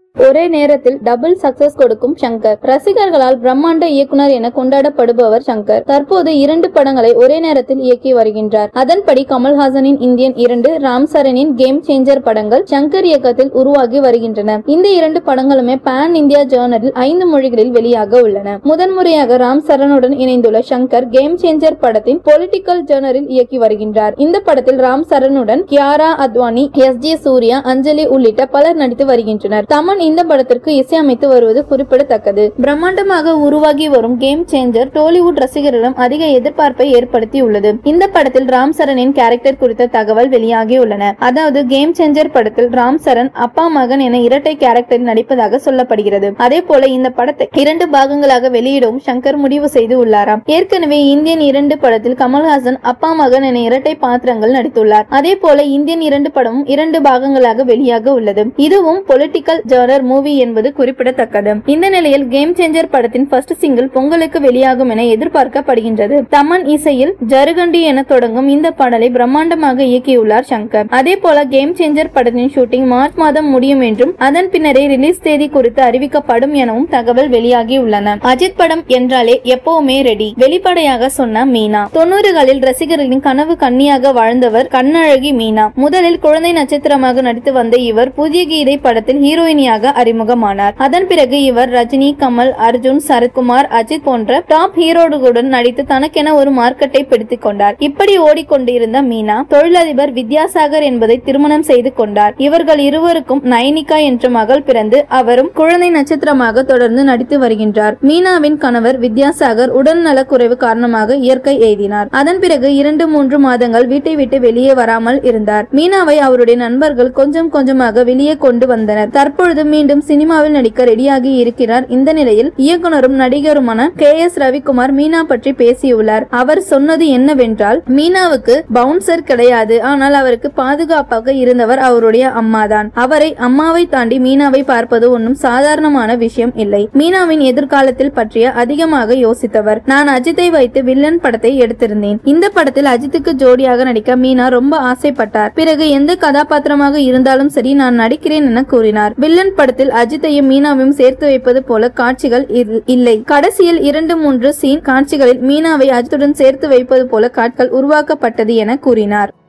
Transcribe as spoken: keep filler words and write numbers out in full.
ஒரே நேரத்தில் double success கொடுக்கும் சங்கர். ரசிகர்களால் பிரம்மாண்ட இயக்குனர் என கொண்டாடப்படுபவர் சங்கர். தற்போது இரண்டு படங்களை ஒரே நேரத்தில் இயக்கி வருகின்றார். அதன்படி கமல்ஹாசனின் இந்தியன் இரண்டு, ராம் சரணின் கேம் சேஞ்சர் படங்கள் சங்கர் இயக்கத்தில் உருவாகி வருகின்றன. இந்த இரண்டு படங்களுமே பேன் இந்தியா ஜேர்னலில் ஐந்து மொழிகளில் வெளியாக உள்ளன. முதன்முறையாக ராம் சரணுடன் இணைந்துள்ள சங்கர் கேம் சேஞ்சர் படத்தின் பொலிட்டிக்கல் ஜேர்னலில் இயக்கி வருகின்றார். இந்த படத்தில் ராம் சரணுடன் கியாரா அத்வானி, எஸ் ஜே சூர்யா, அஞ்சலி உள்ளிட்ட பலர் நடித்து வருகின்றனர். தமன் இந்த படத்திற்கு இசையமைத்து வருவது குறிப்பிடத்தக்கது. பிரம்மாண்டமாக உருவாகி வரும் கேம் சேஞ்சர் டோலிவுட் ரசிகர்களிடம் அதிக எதிர்பார்ப்பை ஏற்படுத்தியுள்ளது. இந்த படத்தில் ராம் சரணின் கேரக்டர் குறித்த தகவல் வெளியாகியுள்ளன. அதாவது கேம் சேஞ்சர் படத்தில் ராம் சரண் அப்பா மகன் என இரட்டை கேரக்டரில் நடிப்பதாக சொல்லப்படுகிறது. அதே போல இந்த படத்தை இரண்டு பாகங்களாக வெளியிடவும் சங்கர் முடிவு செய்து உள்ளாராம். ஏற்கனவே இந்தியன் இரண்டு படத்தில் கமல்ஹாசன் அப்பா மகன் என இரட்டை பாத்திரங்கள் நடித்துள்ளார். அதே போல இந்தியன் இரண்டு படமும் இரண்டு பாகங்களாக வெளியாக உள்ளது. இதுவும் பொலிட்டிக்கல் ஜேர்னல் மூவி என்பது குறிப்பிடத்தக்கது. இந்த நிலையில் கேம் சேஞ்சர் படத்தின் ஃபர்ஸ்ட் சிங்கிள் பொங்கலுக்கு வெளியாகும் என எதிர்பார்க்கப்படுகின்றது. தமன் இசையில் ஜருகண்டி என தொடங்கும் இந்த பாடலை பிரம்மாண்டமாக இயக்கியுள்ளார் சங்கர். அதே போல கேம் சேஞ்சர் படத்தின் ஷூட்டிங் மார்ச் மாதம் முடியும் என்றும் அதன் பின்னரே ரிலீஸ் தேதி குறித்து அறிவிக்கப்படும் எனவும் தகவல் வெளியாகி உள்ளன. அஜித் படம் என்றாலே எப்பவுமே ரெடி, வெளிப்படையாக சொன்ன மீனா. தொண்ணூறுகளில் ரசிகர்களின் கனவு கன்னியாக வாழ்ந்தவர் கண்ணழகி மீனா. முதலில் குழந்தை நட்சத்திரமாக நடித்து வந்த இவர் புதிய கீதை படத்தில் ஹீரோயினியாக அறிமுகமானார். அதன் பிறகு இவர் ரஜினி, கமல், அர்ஜுன், சரத்குமார், அஜித் போன்ற டாப் ஹீரோடுகளுடன் நடித்து தனக்கென ஒரு மார்க்கெட்டை பிடித்துக் கொண்டார். இப்படி ஓடிக்கொண்டிருந்த மீனா தொழிலதிபர் வித்யாசாகர் என்பதை திருமணம் செய்து கொண்டார். இவர்கள் இருவருக்கும் நயனிகா என்ற மகள் பிறந்து அவரும் குழந்தை நட்சத்திரமாக தொடர்ந்து நடித்து வருகின்றார். மீனாவின் கணவர் வித்யாசாகர் உடல் நலக்குறைவு காரணமாக இயற்கை எய்தினார். அதன் பிறகு இரண்டு மூன்று மாதங்கள் வீட்டை விட்டு வெளியே வராமல் இருந்தார். மீனாவை அவருடைய நண்பர்கள் கொஞ்சம் கொஞ்சமாக வெளியே கொண்டு வந்தனர். தற்பொழுது மீண்டும் சினிமாவில் நடிக்க ரெடியாகி இருக்கிறார். இந்த நிலையில் இயக்குனரும் நடிகருமான கே எஸ் ரவிக்குமார் மீனா பற்றி பேசியுள்ளார். அவர் சொன்னது என்னவென்றால், மீனாவுக்கு பவுன்சர் கிடையாது, ஆனால் அவருக்கு பாதுகாப்பாக இருந்தவர் அவருடைய அம்மாதான். அவரை அம்மாவை தாண்டி மீனாவை பார்ப்பது ஒன்றும் சாதாரணமான விஷயம் இல்லை. மீனாவின் எதிர்காலத்தில் பற்றிய அதிகமாக யோசித்தவர். நான் அஜித்தை வைத்து வில்லன் படத்தை எடுத்திருந்தேன். இந்த படத்தில் அஜித்துக்கு ஜோடியாக நடிக்க மீனா ரொம்ப ஆசைப்பட்டார். பிறகு எந்த கதாபாத்திரமாக இருந்தாலும் சரி நான் நடிக்கிறேன் என கூறினார். வில்லன் படத்தில் அஜித்தையும் மீனாவையும் சேர்த்து வைப்பது போல காட்சிகள் இல்லை. கடைசியில் இரண்டு மூன்று சீன் காட்சிகளில் மீனாவை அஜித்துடன் சேர்த்து வைப்பது போல காட்சிகள் உருவாக்கப்பட்டது என கூறினார்.